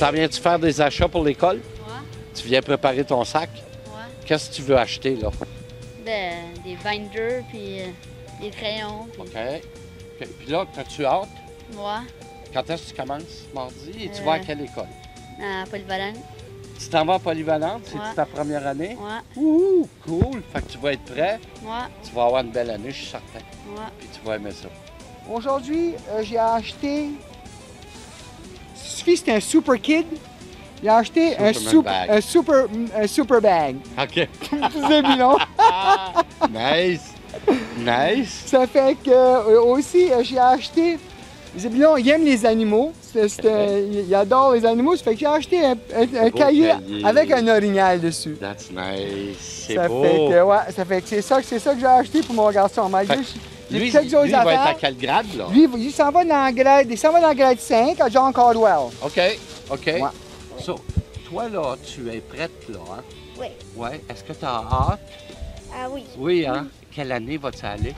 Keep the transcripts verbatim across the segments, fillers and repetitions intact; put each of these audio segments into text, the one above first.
t'en viens-tu faire des achats pour l'école? Ouais. Tu viens préparer ton sac? Ouais. Qu'est-ce que tu veux acheter, là? De, des binders, puis euh, des crayons. Puis... OK. Puis puis là, as-tu hâte? Ouais. Quand est-ce que tu commences? Mardi? Et tu Euh, vas à quelle école? À Polyvalente. Tu t'en vas en polyvalente? C'est-tu Ouais. ta première année? Ouais. Ouh, cool! Fait que tu vas être prêt. Ouais. Tu vas avoir une belle année, je suis certain. Ouais. Puis tu vas aimer ça. Aujourd'hui, euh, j'ai acheté. Son fils, c'est un super kid. Il a acheté un, Superman sup- bag. un super, un super bag. OK. C'est mignon. Nice! Nice! Ça fait que euh, aussi, euh, j'ai acheté. Zébulon, il aime les animaux. C'est- c'est un- il il adore les animaux. Ça fait que j'ai acheté un, un- un beau cahier, cahier. avec un orignal dessus. That's nice! C'est Ça beau! fait que, ouais, ça fait que c'est ça, c'est ça que j'ai acheté pour mon garçon. Malgré Fait que Lui, j'ai lui, quelques il autres va être à affaires. quel grade, là? Lui, il s'en va dans le grade, il s'en va dans le grade cinq à John Caldwell. OK, OK. Ouais. So, toi, là, tu es prête, là, hein? Oui. Ouais. Est-ce que tu as hâte? Ah oui. Oui, hein? Quelle année vas-tu aller?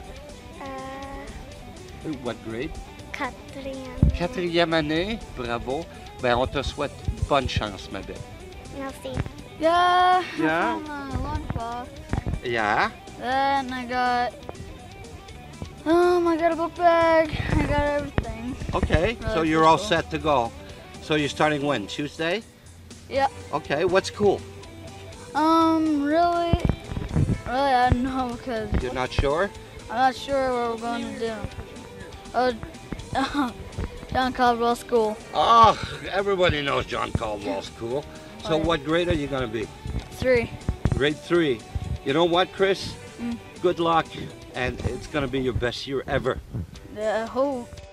Euh, What grade? quatrième. Quatrième année? Bravo. Ben, on te souhaite bonne chance, ma belle. Merci. Yeah. Yeah. I found my lunchbox. Yeah? Then I got. Um, I got a book bag. I got everything. Okay, so Really you're all cool. set to go. So you're starting when? Tuesday? Yeah. Okay, what's cool? Um, really, really, I don't know because You're not sure? I'm not sure where we're going to do. Oh, John Caldwell School. Oh, everybody knows John Caldwell School. So Oh, yeah. what grade are you going to be? Three. Grade three. You know what, Chris? Mm. Good luck, and it's going to be your best year ever. Yeah, I hope.